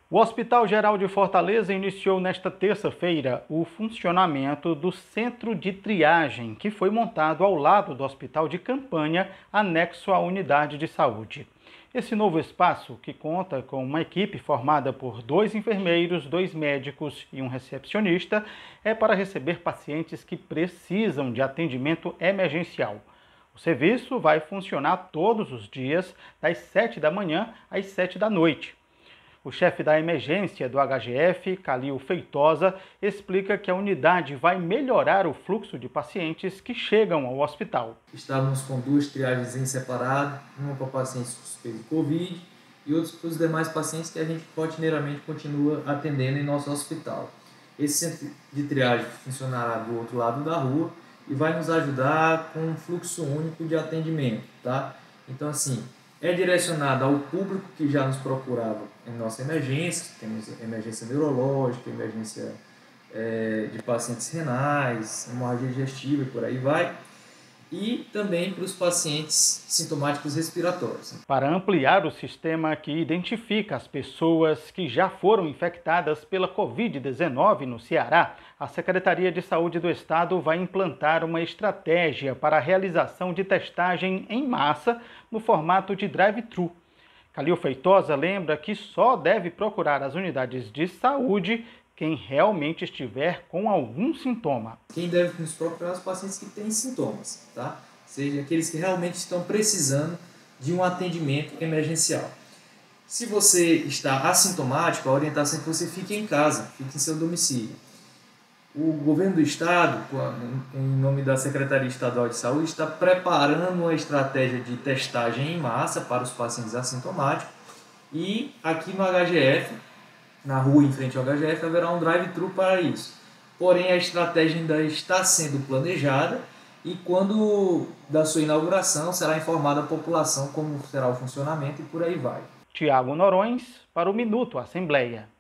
O Hospital Geral de Fortaleza iniciou nesta terça-feira o funcionamento do centro de triagem, que foi montado ao lado do hospital de campanha, anexo à unidade de saúde. Esse novo espaço, que conta com uma equipe formada por 2 enfermeiros, 2 médicos e um recepcionista, é para receber pacientes que precisam de atendimento emergencial. O serviço vai funcionar todos os dias, das 7 da manhã às 7 da noite. O chefe da emergência do HGF, Calil Feitosa, explica que a unidade vai melhorar o fluxo de pacientes que chegam ao hospital. Estávamos com 2 triagens em separado, uma para pacientes suspeitos de Covid e outros para os demais pacientes que a gente rotineiramente continua atendendo em nosso hospital. Esse centro de triagem funcionará do outro lado da rua e vai nos ajudar com um fluxo único de atendimento, tá? Então, assim, é direcionado ao público que já nos procurava em nossa emergência, temos emergência neurológica, emergência de pacientes renais, hemorragia digestiva e por aí vai, e também para os pacientes sintomáticos respiratórios. Para ampliar o sistema que identifica as pessoas que já foram infectadas pela Covid-19 no Ceará, a Secretaria de Saúde do Estado vai implantar uma estratégia para a realização de testagem em massa no formato de drive-thru. Calil Feitosa lembra que só deve procurar as unidades de saúde quem realmente estiver com algum sintoma. Quem deve nos procurar os pacientes que têm sintomas, tá? Seja aqueles que realmente estão precisando de um atendimento emergencial. Se você está assintomático, a orientação é que você fique em casa, fique em seu domicílio. O governo do estado, em nome da Secretaria Estadual de Saúde, está preparando uma estratégia de testagem em massa para os pacientes assintomáticos e aqui no HGF, na rua em frente ao HGF, haverá um drive-thru para isso. Porém, a estratégia ainda está sendo planejada e quando da sua inauguração será informada a população como será o funcionamento e por aí vai. Tiago Norões para o Minuto Assembleia.